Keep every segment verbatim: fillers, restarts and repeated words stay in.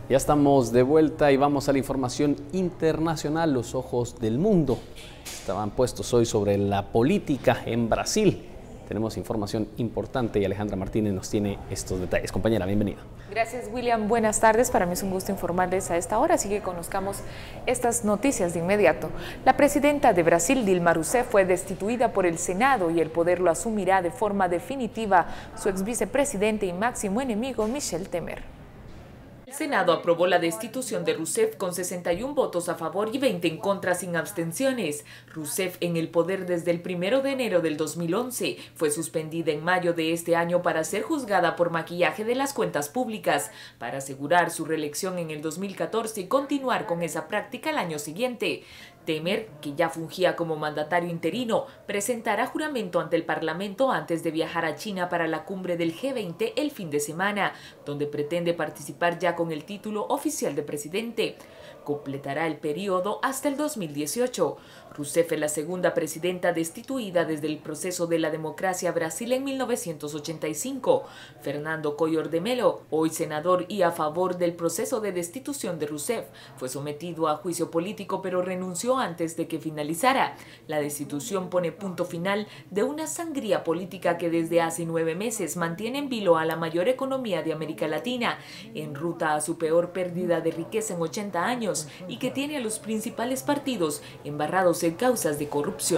Ya estamos de vuelta y vamos a la información internacional. Los ojos del mundo estaban puestos hoy sobre la política en Brasil. Tenemos información importante y Alejandra Martínez nos tiene estos detalles. Compañera, bienvenida. Gracias, William. Buenas tardes. Para mí es un gusto informarles a esta hora, así que conozcamos estas noticias de inmediato. La presidenta de Brasil, Dilma Rousseff, fue destituida por el Senado y el poder lo asumirá de forma definitiva su ex vicepresidente y máximo enemigo, Michel Temer. El Senado aprobó la destitución de Rousseff con sesenta y un votos a favor y veinte en contra sin abstenciones. Rousseff, en el poder desde el primero de enero del dos mil once, fue suspendida en mayo de este año para ser juzgada por maquillaje de las cuentas públicas, para asegurar su reelección en el dos mil catorce y continuar con esa práctica el año siguiente. Temer, que ya fungía como mandatario interino, presentará juramento ante el Parlamento antes de viajar a China para la cumbre del G veinte el fin de semana, donde pretende participar ya con el título oficial de presidente. Completará el periodo hasta el dos mil dieciocho. Rousseff es la segunda presidenta destituida desde el proceso de la democracia Brasil en mil novecientos ochenta y cinco. Fernando Collor de Mello, hoy senador y a favor del proceso de destitución de Rousseff, fue sometido a juicio político pero renunció antes de que finalizara. La destitución pone punto final de una sangría política que desde hace nueve meses mantiene en vilo a la mayor economía de América Latina, en ruta a su peor pérdida de riqueza en ochenta años y que tiene a los principales partidos embarrados en causas de corrupción.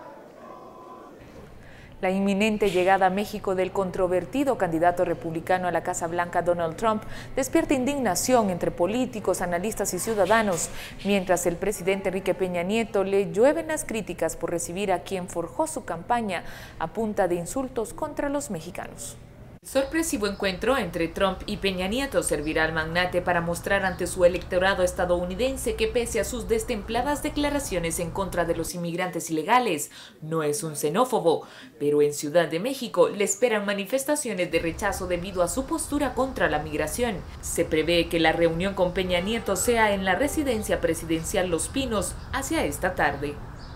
La inminente llegada a México del controvertido candidato republicano a la Casa Blanca, Donald Trump, despierta indignación entre políticos, analistas y ciudadanos, mientras el presidente Enrique Peña Nieto le llueven las críticas por recibir a quien forjó su campaña a punta de insultos contra los mexicanos. El sorpresivo encuentro entre Trump y Peña Nieto servirá al magnate para mostrar ante su electorado estadounidense que pese a sus destempladas declaraciones en contra de los inmigrantes ilegales, no es un xenófobo, pero en Ciudad de México le esperan manifestaciones de rechazo debido a su postura contra la migración. Se prevé que la reunión con Peña Nieto sea en la residencia presidencial Los Pinos hacia esta tarde.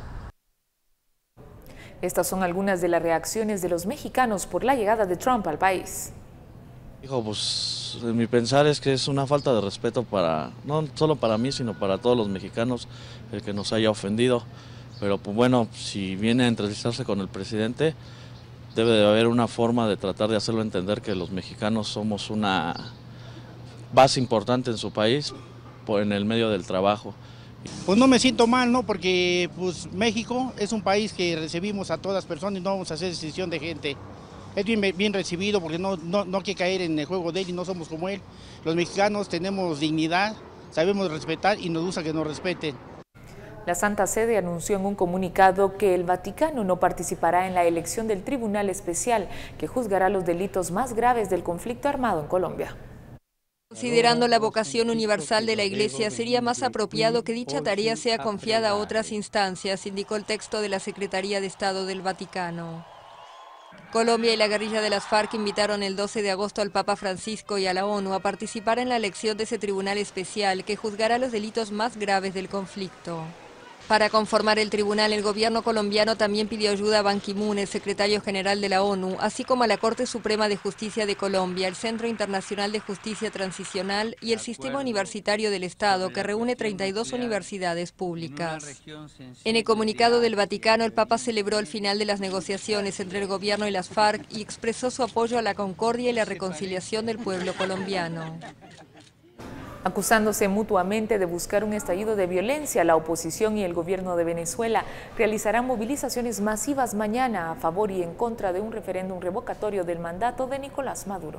Estas son algunas de las reacciones de los mexicanos por la llegada de Trump al país. Hijo, pues en mi pensar es que es una falta de respeto para, no solo para mí, sino para todos los mexicanos, el que nos haya ofendido. Pero pues bueno, si viene a entrevistarse con el presidente, debe de haber una forma de tratar de hacerlo entender que los mexicanos somos una base importante en su país, por, en el medio del trabajo. Pues no me siento mal, ¿no? Porque pues México es un país que recibimos a todas personas y no vamos a hacer distinción de gente. Es bien, bien recibido porque no, no, no hay que caer en el juego de él y no somos como él. Los mexicanos tenemos dignidad, sabemos respetar y nos gusta que nos respeten. La Santa Sede anunció en un comunicado que el Vaticano no participará en la elección del Tribunal Especial que juzgará los delitos más graves del conflicto armado en Colombia. Considerando la vocación universal de la Iglesia, sería más apropiado que dicha tarea sea confiada a otras instancias, indicó el texto de la Secretaría de Estado del Vaticano. Colombia y la guerrilla de las FARC invitaron el doce de agosto al Papa Francisco y a la ONU a participar en la elección de ese tribunal especial que juzgará los delitos más graves del conflicto. Para conformar el tribunal, el gobierno colombiano también pidió ayuda a Ban Ki-moon, el secretario general de la ONU, así como a la Corte Suprema de Justicia de Colombia, el Centro Internacional de Justicia Transicional y el Sistema Universitario del Estado, que reúne treinta y dos universidades públicas. En el comunicado del Vaticano, el Papa celebró el final de las negociaciones entre el gobierno y las FARC y expresó su apoyo a la concordia y la reconciliación del pueblo colombiano. Acusándose mutuamente de buscar un estallido de violencia, la oposición y el gobierno de Venezuela realizarán movilizaciones masivas mañana a favor y en contra de un referéndum revocatorio del mandato de Nicolás Maduro.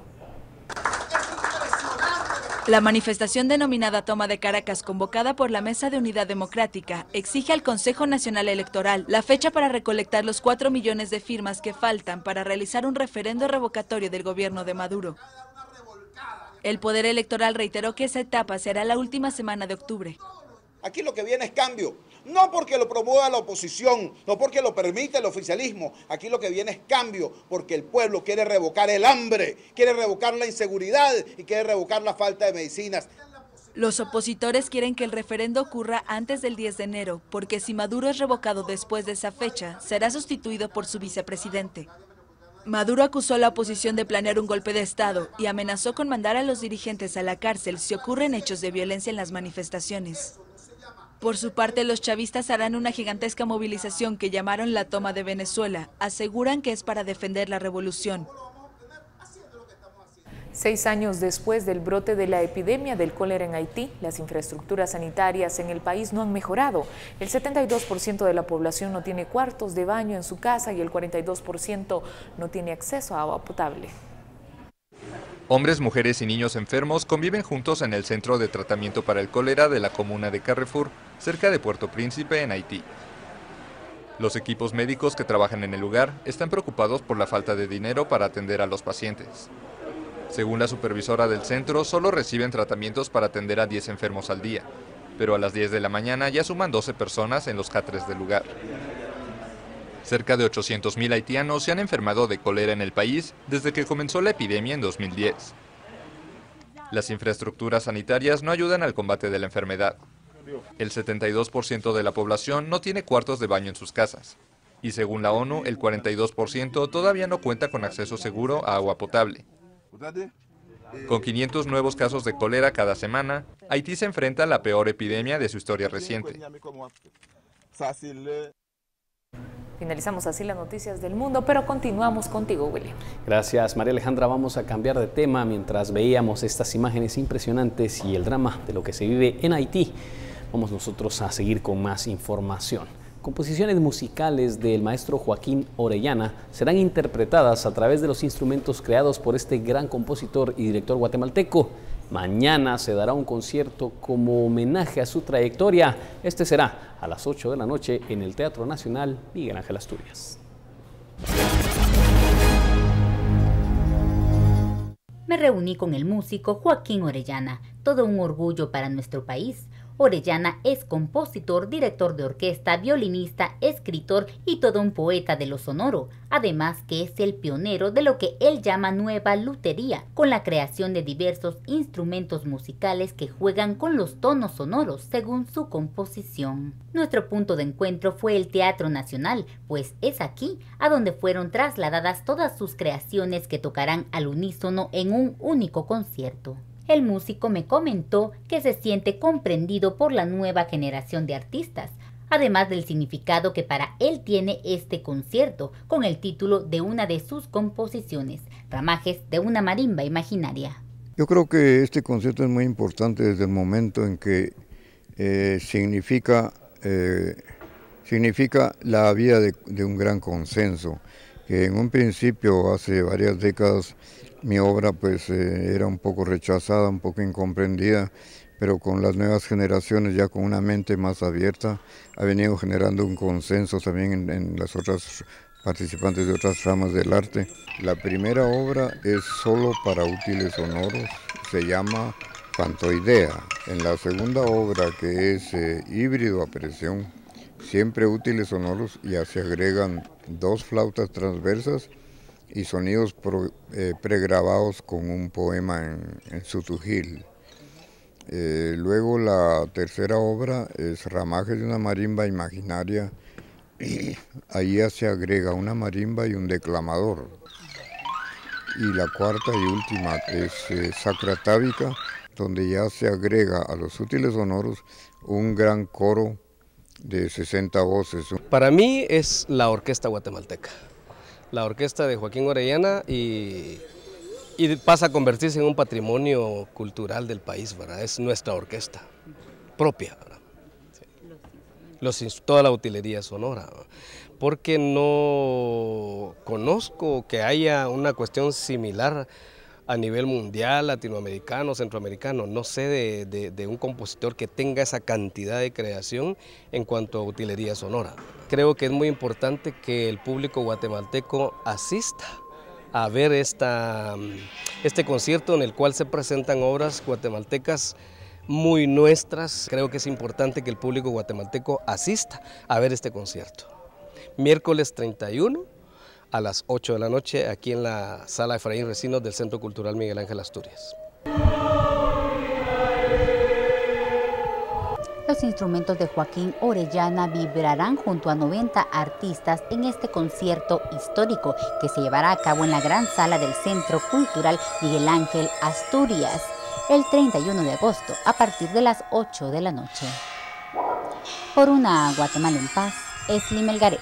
La manifestación denominada Toma de Caracas, convocada por la Mesa de Unidad Democrática, exige al Consejo Nacional Electoral la fecha para recolectar los cuatro millones de firmas que faltan para realizar un referendo revocatorio del gobierno de Maduro. El Poder Electoral reiteró que esa etapa será la última semana de octubre. Aquí lo que viene es cambio, no porque lo promueva la oposición, no porque lo permite el oficialismo, aquí lo que viene es cambio, porque el pueblo quiere revocar el hambre, quiere revocar la inseguridad y quiere revocar la falta de medicinas. Los opositores quieren que el referendo ocurra antes del diez de enero, porque si Maduro es revocado después de esa fecha, será sustituido por su vicepresidente. Maduro acusó a la oposición de planear un golpe de Estado y amenazó con mandar a los dirigentes a la cárcel si ocurren hechos de violencia en las manifestaciones. Por su parte, los chavistas harán una gigantesca movilización que llamaron la toma de Venezuela. Aseguran que es para defender la revolución. Seis años después del brote de la epidemia del cólera en Haití, las infraestructuras sanitarias en el país no han mejorado. El setenta y dos por ciento de la población no tiene cuartos de baño en su casa y el cuarenta y dos por ciento no tiene acceso a agua potable. Hombres, mujeres y niños enfermos conviven juntos en el centro de tratamiento para el cólera de la comuna de Carrefour, cerca de Puerto Príncipe, en Haití. Los equipos médicos que trabajan en el lugar están preocupados por la falta de dinero para atender a los pacientes. Según la supervisora del centro, solo reciben tratamientos para atender a diez enfermos al día, pero a las diez de la mañana ya suman doce personas en los catres del lugar. Cerca de ochocientos mil haitianos se han enfermado de cólera en el país desde que comenzó la epidemia en dos mil diez. Las infraestructuras sanitarias no ayudan al combate de la enfermedad. El setenta y dos por ciento de la población no tiene cuartos de baño en sus casas, y según la ONU, el cuarenta y dos por ciento todavía no cuenta con acceso seguro a agua potable. Con quinientos nuevos casos de cólera cada semana, Haití se enfrenta a la peor epidemia de su historia reciente. Finalizamos así las noticias del mundo, pero continuamos contigo, William. Gracias, María Alejandra. Vamos a cambiar de tema mientras veíamos estas imágenes impresionantes y el drama de lo que se vive en Haití. Vamos nosotros a seguir con más información. Composiciones musicales del maestro Joaquín Orellana serán interpretadas a través de los instrumentos creados por este gran compositor y director guatemalteco. Mañana se dará un concierto como homenaje a su trayectoria. Este será a las ocho de la noche en el Teatro Nacional Miguel Ángel Asturias. Me reuní con el músico Joaquín Orellana, todo un orgullo para nuestro país. Orellana es compositor, director de orquesta, violinista, escritor y todo un poeta de lo sonoro, además que es el pionero de lo que él llama nueva lutería, con la creación de diversos instrumentos musicales que juegan con los tonos sonoros según su composición. Nuestro punto de encuentro fue el Teatro Nacional, pues es aquí a donde fueron trasladadas todas sus creaciones que tocarán al unísono en un único concierto. El músico me comentó que se siente comprendido por la nueva generación de artistas, además del significado que para él tiene este concierto, con el título de una de sus composiciones, Ramajes de una marimba imaginaria. Yo creo que este concierto es muy importante desde el momento en que eh, significa, eh, significa la vida de, de un gran consenso, que en un principio, hace varias décadas, mi obra pues eh, era un poco rechazada, un poco incomprendida, pero con las nuevas generaciones, ya con una mente más abierta, ha venido generando un consenso también en, en las otras participantes de otras ramas del arte. La primera obra es solo para útiles sonoros, se llama Fantoidea. En la segunda obra, que es eh, híbrido a presión, siempre útiles sonoros, ya se agregan dos flautas transversas y sonidos pro, eh, pregrabados con un poema en, en sutujil. Eh, luego la tercera obra es Ramajes de una marimba imaginaria, ahí ya se agrega una marimba y un declamador. Y la cuarta y última es eh, Sacra Tábica, donde ya se agrega a los útiles sonoros un gran coro de sesenta voces. Para mí es la orquesta guatemalteca. La orquesta de Joaquín Orellana y, y pasa a convertirse en un patrimonio cultural del país, ¿verdad? Es nuestra orquesta propia, ¿verdad? Sí. Los, toda la utilería sonora, ¿verdad? Porque no conozco que haya una cuestión similar a nivel mundial, latinoamericano, centroamericano. No sé de, de, de un compositor que tenga esa cantidad de creación en cuanto a utilería sonora. Creo que es muy importante que el público guatemalteco asista a ver esta, este concierto en el cual se presentan obras guatemaltecas muy nuestras. Creo que es importante que el público guatemalteco asista a ver este concierto. Miércoles treinta y uno a las ocho de la noche aquí en la Sala Efraín Recinos del Centro Cultural Miguel Ángel Asturias. Los instrumentos de Joaquín Orellana vibrarán junto a noventa artistas en este concierto histórico que se llevará a cabo en la gran sala del Centro Cultural Miguel Ángel Asturias el treinta y uno de agosto a partir de las ocho de la noche. Por una Guatemala en paz, Esli Melgarejo.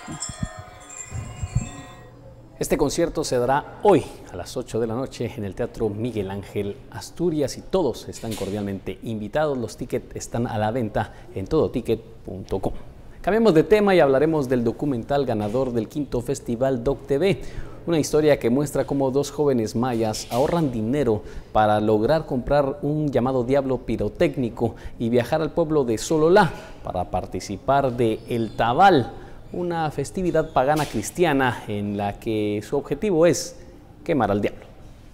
Este concierto se dará hoy a las ocho de la noche en el Teatro Miguel Ángel Asturias y todos están cordialmente invitados. Los tickets están a la venta en todo ticket punto com. Cambiamos de tema y hablaremos del documental ganador del quinto Festival Doc T V. Una historia que muestra cómo dos jóvenes mayas ahorran dinero para lograr comprar un llamado diablo pirotécnico y viajar al pueblo de Sololá para participar de El Tabal, una festividad pagana cristiana en la que su objetivo es quemar al diablo.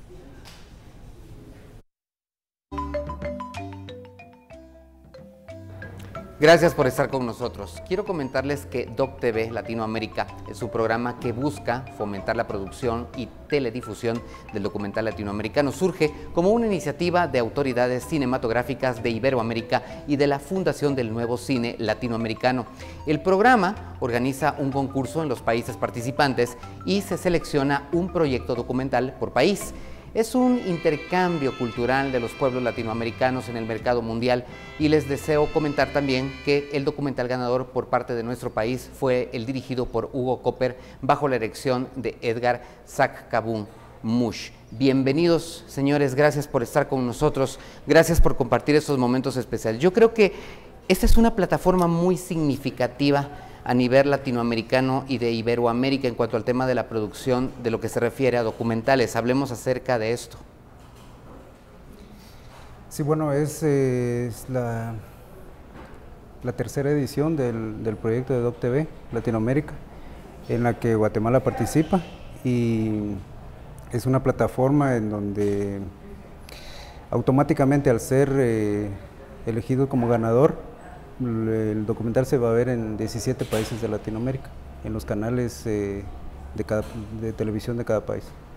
Gracias por estar con nosotros. Quiero comentarles que Doc T V Latinoamérica es un programa que busca fomentar la producción y teledifusión del documental latinoamericano. Surge como una iniciativa de autoridades cinematográficas de Iberoamérica y de la Fundación del Nuevo Cine Latinoamericano. El programa organiza un concurso en los países participantes y se selecciona un proyecto documental por país. Es un intercambio cultural de los pueblos latinoamericanos en el mercado mundial y les deseo comentar también que el documental ganador por parte de nuestro país fue el dirigido por Hugo Copper bajo la dirección de Edgar Sackabun Mush. Bienvenidos, señores, gracias por estar con nosotros, gracias por compartir estos momentos especiales. Yo creo que esta es una plataforma muy significativa a nivel latinoamericano y de Iberoamérica en cuanto al tema de la producción de lo que se refiere a documentales. Hablemos acerca de esto. Sí, bueno, es, eh, es la, la tercera edición del, del proyecto de Doc T V Latinoamérica, en la que Guatemala participa, y es una plataforma en donde automáticamente, al ser eh, elegido como ganador, el documental se va a ver en diecisiete países de Latinoamérica, en los canales eh, de, cada, de televisión de cada país.